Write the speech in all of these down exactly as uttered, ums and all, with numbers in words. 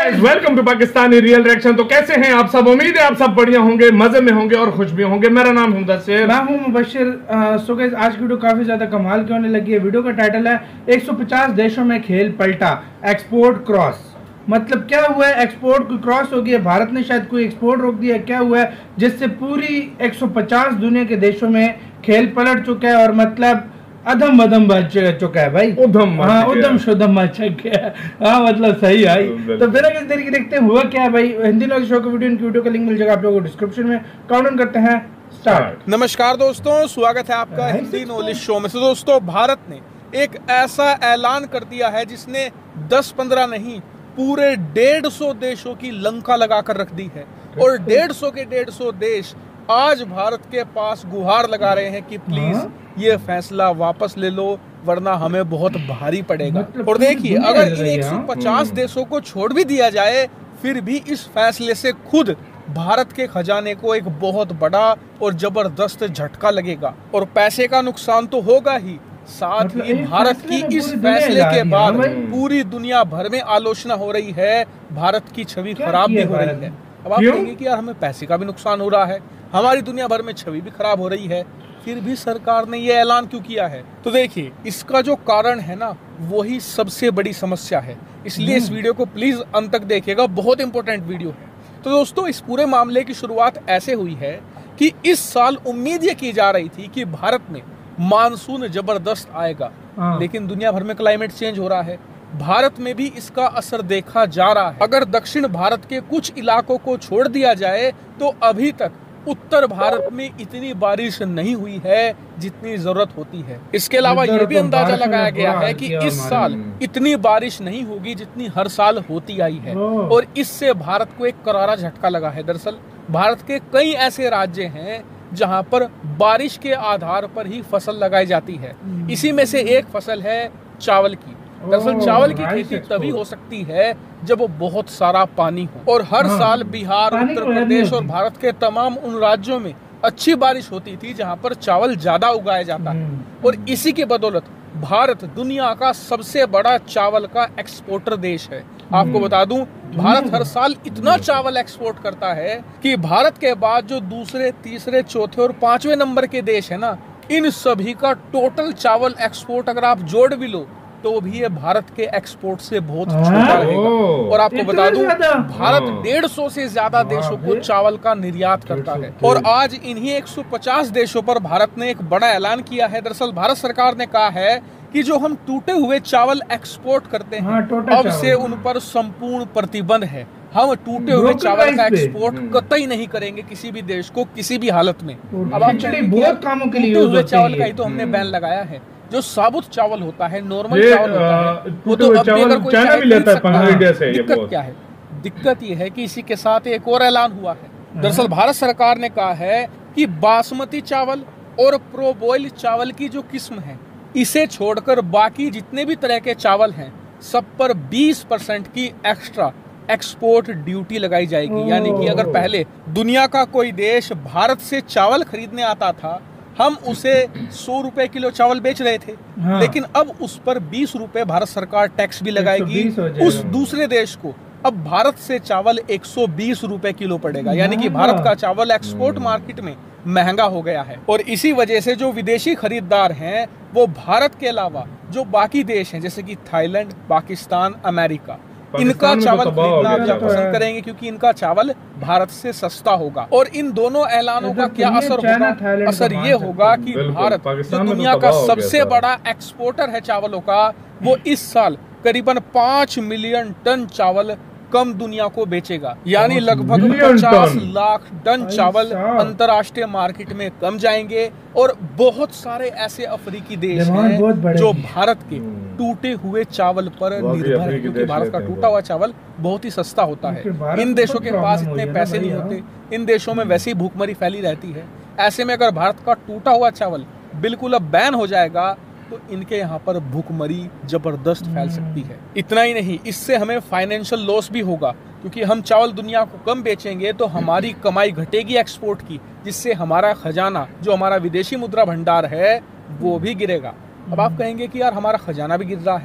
Guys, welcome to Pakistani real reaction. तो कैसे हैं आप सब? उम्मीद है आप सब बढ़िया होंगे, मजे में होंगे और खुश भी होंगे। मेरा नाम है मुदस्सिर, मैं हूं मुबशिर। सो गाइस, आज की वीडियो काफी ज्यादा कमाल की होने लगी है। वीडियो का टाइटल है एक सौ पचास देशों में खेल पलटा, एक्सपोर्ट क्रॉस। मतलब क्या हुआ है? एक्सपोर्ट को क्रॉस हो गया, भारत ने शायद कोई एक्सपोर्ट रोक दिया। क्या हुआ है जिससे पूरी एक सौ पचास दुनिया के देशों में खेल पलट चुका है और मतलब अधम अधम बच चुका है भाई। उधम हाँ, उधम शुद्धम बच गया। हाँ मतलब सही है। तो बिना किसी तरीके देखते हैं हुआ क्या भाई। हिंदी नॉलेज शो की वीडियो इनकी वीडियो का लिंक मिल जाएगा आप लोगों को डिस्क्रिप्शन में। काउंट करते हैं, स्टार्ट। नमस्कार दोस्तों, स्वागत है आपका हिंदी नॉलेज शो में। तो दोस्तों, भारत ने एक ऐसा ऐलान कर दिया है जिसने दस पंद्रह नहीं पूरे डेढ़ सौ देशों की लंका लगा कर रख दी है। और डेढ़ सौ के डेढ़ सौ देश आज भारत के पास गुहार लगा रहे हैं कि प्लीज ये फैसला वापस ले लो, वरना हमें बहुत भारी पड़ेगा। मतलब और देखिए, अगर इन एक सौ पचास देशों को छोड़ भी दिया जाए, फिर भी इस फैसले से खुद भारत के खजाने को एक बहुत बड़ा और जबरदस्त झटका लगेगा। और पैसे का नुकसान तो होगा ही, साथ मतलब ही भारत की इस फैसले के बाद पूरी दुनिया भर में आलोचना हो रही है, भारत की छवि खराब भी हो रही है। अब आप कहेंगे कि यार हमें पैसे का भी नुकसान हो रहा है, हमारी दुनिया भर में छवि भी खराब हो रही है, फिर भी सरकार ने ये ऐलान क्यों किया है? तो देखिए, इसका जो कारण है ना, वही सबसे बड़ी समस्या है। इसलिए इस वीडियो को प्लीज अंत तक देखिएगा, बहुत इंपॉर्टेंट वीडियो है। तो दोस्तों, इस पूरे मामले की शुरुआत ऐसे हुई है कि इस साल उम्मीद ये की जा रही थी कि भारत में मानसून जबरदस्त आएगा, लेकिन दुनिया भर में क्लाइमेट चेंज हो रहा है, भारत में भी इसका असर देखा जा रहा है। अगर दक्षिण भारत के कुछ इलाकों को छोड़ दिया जाए तो अभी तक उत्तर भारत में इतनी बारिश नहीं हुई है जितनी जरूरत होती है। इसके अलावा यह भी अंदाजा लगाया गया है कि इस साल इतनी बारिश नहीं होगी जितनी हर साल होती आई है, और इससे भारत को एक करारा झटका लगा है। दरअसल भारत के कई ऐसे राज्य हैं जहां पर बारिश के आधार पर ही फसल लगाई जाती है। इसी में से एक फसल है चावल की। दरअसल चावल की खेती तभी हो सकती है जब वो बहुत सारा पानी हो, और हर हाँ, साल बिहार, उत्तर प्रदेश और भारत के तमाम उन राज्यों में अच्छी बारिश होती थी जहां पर चावल ज्यादा उगाया जाता है। और इसी की बदौलत भारत दुनिया का सबसे बड़ा चावल का एक्सपोर्टर देश है। आपको बता दूं, भारत हर साल इतना चावल एक्सपोर्ट करता है कि भारत के बाद जो दूसरे, तीसरे, चौथे और पांचवें नंबर के देश है ना, इन सभी का टोटल चावल एक्सपोर्ट अगर आप जोड़ भी लो तो भी ये भारत के एक्सपोर्ट से बहुत छोटा रहेगा। और आपको बता दूं, भारत डेढ़ सौ से ज्यादा देशों को चावल का निर्यात करता है। और आज इन्हीं एक सौ पचास देशों पर भारत ने एक बड़ा ऐलान किया है। दरअसल भारत सरकार ने कहा है कि जो हम टूटे हुए चावल एक्सपोर्ट करते हैं, अब से उन पर संपूर्ण प्रतिबंध है। हम टूटे हुए चावल का एक्सपोर्ट कतई नहीं करेंगे किसी भी देश को, किसी भी हालत में। अब आप बहुत कामों के लिए टूटे हुए चावल का ही तो हमने बैन लगाया है। जो साबुत चावल होता है, नॉर्मल चावल होता है, वो तो अब भी अगर कोई चाइना भी लेता है। दिक्कत क्या है? दिक्कत ये है कि इसी के साथ एक और ऐलान हुआ है। दरअसल भारत सरकार ने कहा है कि बासमती चावल और प्रोबॉइल्ड चावल की जो किस्म है, इसे छोड़कर बाकी जितने भी तरह के चावल हैं, सब पर बीस परसेंट की एक्स्ट्रा एक्सपोर्ट ड्यूटी लगाई जाएगी। यानी कि अगर पहले दुनिया का कोई देश भारत से चावल खरीदने आता था, हम उसे सौ रुपए किलो चावल बेच रहे थे, हाँ। लेकिन अब उस पर बीस रुपए भारत सरकार टैक्स भी लगाएगी। उस दूसरे देश को अब भारत से चावल एक सौ बीस रुपए किलो पड़ेगा। यानी कि भारत का चावल एक्सपोर्ट मार्केट में महंगा हो गया है। और इसी वजह से जो विदेशी खरीदार हैं, वो भारत के अलावा जो बाकी देश हैं जैसे कि थाईलैंड, पाकिस्तान, अमेरिका, इनका चावल खरीदना ज्यादा पसंद करेंगे क्योंकि इनका चावल भारत से सस्ता होगा। और इन दोनों ऐलानों का क्या असर होगा? असर ये होगा कि भारत जो दुनिया का सबसे बड़ा एक्सपोर्टर है चावलों का, वो इस साल करीबन पाँच मिलियन टन चावल कम दुनिया को बेचेगा। यानी लगभग पचास लाख टन चावल अंतर्राष्ट्रीय मार्केट में कम जाएंगे। और बहुत सारे ऐसे अफ्रीकी देश हैं जो भारत के टूटे हुए चावल पर निर्भर है, क्योंकि भारत का टूटा हुआ चावल बहुत ही सस्ता होता है। इन देशों के पास इतने पैसे नहीं होते, इन देशों में वैसे ही भूखमरी फैली रहती है। ऐसे में अगर भारत का टूटा हुआ चावल बिल्कुल अब बैन हो जाएगा तो इनके यहाँ पर भूखमरी जबरदस्त फैल सकती है। इतना ही नहीं, इससे हमें फाइनेंशियल लॉस भी होगा, क्योंकि हम चावल दुनिया को कम बेचेंगे तो हमारी कमाई घटेगी एक्सपोर्ट की, जिससे हमारा खजाना, जो हमारा विदेशी मुद्रा भंडार है, वो भी गिरेगा। अब आप कहेंगे कि यार हमारा खजाना भी गिर रहा है,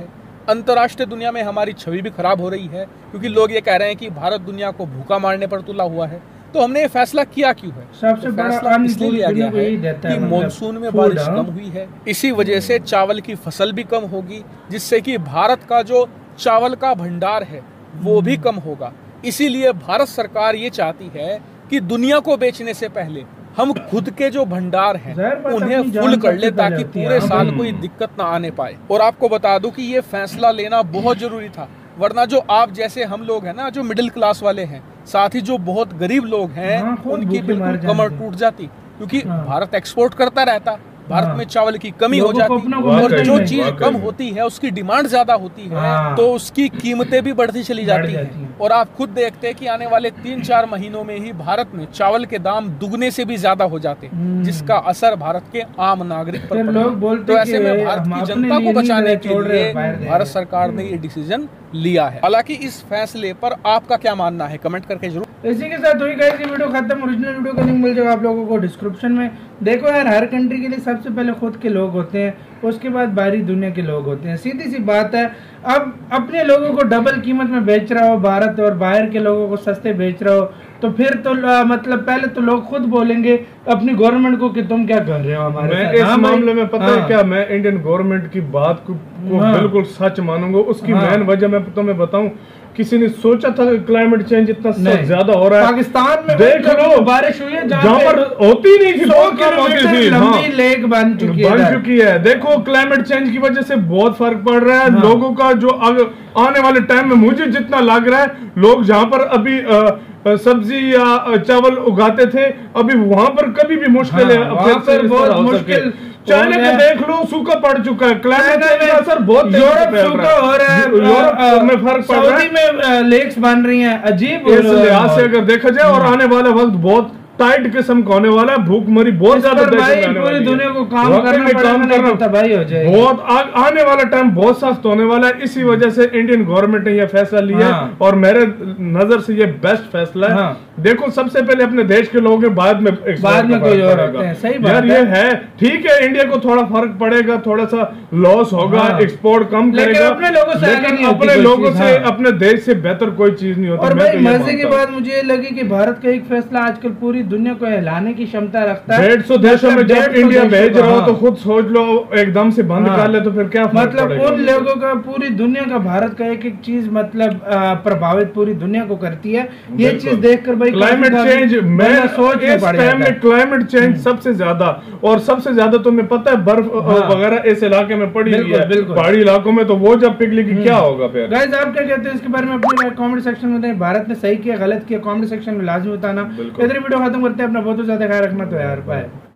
अंतर्राष्ट्रीय दुनिया में हमारी छवि भी खराब हो रही है, क्योंकि लोग ये कह रहे हैं कि भारत दुनिया को भूखा मारने पर तुला हुआ है। तो हमने ये फैसला किया क्यों है? सबसे तो बड़ा फैसला इसलिए लिया गया है कि मानसून में बारिश कम हुई है, इसी वजह से चावल की फसल भी कम होगी, जिससे कि भारत का जो चावल का भंडार है वो भी कम होगा। इसीलिए भारत सरकार ये चाहती है कि दुनिया को बेचने से पहले हम खुद के जो भंडार हैं उन्हें फुल कर ले, ताकि पूरे साल कोई दिक्कत ना आने पाए। और आपको बता दूं कि ये फैसला लेना बहुत जरूरी था, वरना जो आप जैसे हम लोग हैं ना, जो मिडिल क्लास वाले हैं, साथ ही जो बहुत गरीब लोग हैं, उनकी बिल्कुल कमर टूट जाती, क्योंकि भारत एक्सपोर्ट करता रहता, भारत में चावल की कमी हो जाती, और जो चीज कम होती है उसकी डिमांड ज्यादा होती है, तो उसकी कीमतें भी बढ़ती चली जाती हैं। और आप खुद देखते हैं कि आने वाले तीन चार महीनों में ही भारत में चावल के दाम दुगने से भी ज्यादा हो जाते, जिसका असर भारत के आम नागरिक पर पड़े। तो ऐसे में भारत की जनता को बचाने के लिए भारत सरकार ने ये डिसीजन लिया है। हालांकि इस फैसले पर आपका क्या मानना है, कमेंट करके जरूर। इसी के साथ हुई गाइस ये वीडियो खत्म। ओरिजिनल वीडियो का लिंक मिल जाएगा आप लोगों को डिस्क्रिप्शन में। देखो यार, हर कंट्री के लिए सबसे पहले खुद के लोग होते हैं, उसके बाद बाहरी दुनिया के लोग होते हैं, सीधी सी बात है। अब अपने लोगों को डबल कीमत में बेच रहा हो भारत, और बाहर के लोगों को सस्ते बेच रहा हो, तो फिर तो आ, मतलब पहले तो लोग खुद बोलेंगे अपनी गवर्नमेंट को कि तुम क्या कर रहे हो हमारे मैं साथ। इस हाँ मामले में पता हाँ। है क्या, मैं इंडियन गवर्नमेंट की बात को, को हाँ। बिल्कुल सच मानूंगा। उसकी हाँ। मेन वजह मैं तुम्हें बताऊं, किसी ने सोचा था कि क्लाइमेट चेंज इतना ज्यादा हो रहा है? पाकिस्तान में देख लो, बारिश हुई है जहाँ पर होती नहीं थी, सौ किलोमीटर लंबी लेक बन चुकी है, बन चुकी है। देखो, क्लाइमेट चेंज की वजह से बहुत फर्क पड़ रहा है। हाँ। लोगों का जो आने वाले टाइम में मुझे जितना लग रहा है, लोग जहाँ पर अभी आ, सब्जी या चावल उगाते थे, अभी वहां पर कभी भी मुश्किल है। वहां पर बहुत मुश्किल। चाइना का देख लो, सूखा पड़ चुका है। क्लाइमेट चेंज का असर बहुत यूरोप सूखा हो रहा है, यूरोप में फर्क पड़ रहा है, सऊदी में लेक्स बन रही हैं, अजीब। इस लिहाज से अगर देखा जाए, और आने वाला वक्त बहुत टाइट किस्म का होने वाला है। भूखमरी बहुत ज्यादा पूरी दुनिया को काम करना काम करना तबाही हो जाएगी। बहुत आ, आने वाला टाइम बहुत सख्त होने वाला है। इसी वजह से इंडियन गवर्नमेंट ने यह फैसला लिया है, और मेरे नजर से ये बेस्ट फैसला है। देखो, सबसे पहले अपने देश के लोगों के बाद में बाद में कोई और होते हैं। सही बात यार, ये है ठीक है, इंडिया को थोड़ा फर्क पड़ेगा, थोड़ा सा लॉस होगा, एक्सपोर्ट कम करेगा, अपने लोगों से लेकिन अपने लोगों से, अपने देश से बेहतर कोई चीज नहीं होती। और भाई मजे की बात मुझे ये लगी कि भारत का एक फैसला आजकल पूरी दुनिया को हिलाने की क्षमता रखता है। डेढ़ सौ देशों में जब इंडिया भेज रहा हो, तो खुद सोच लो, एकदम से बंद कर ले तो फिर क्या मतलब उन लोगों का, पूरी दुनिया का, भारत का एक एक चीज मतलब प्रभावित पूरी दुनिया को करती है। ये चीज देखकर भाई क्लाइमेट चेंज, मैं सोच इस टाइम में क्लाइमेट चेंज सबसे ज्यादा, और सबसे ज्यादा तुम्हें पता है बर्फ वगैरह इस इलाके में पड़ी हुई है, पहाड़ी इलाकों में, तो वो जब पिघलेगी क्या होगा फिर। गाइस, आप क्या कहते हैं इसके बारे में अपनी कमेंट सेक्शन में बताएं। भारत ने सही किया, गलत किया, कमेंट सेक्शन में लाजमी बताना। इधर वीडियो खत्म करते हैं। अपना बहुत ज्यादा ख्याल रखना। तो यार बाय।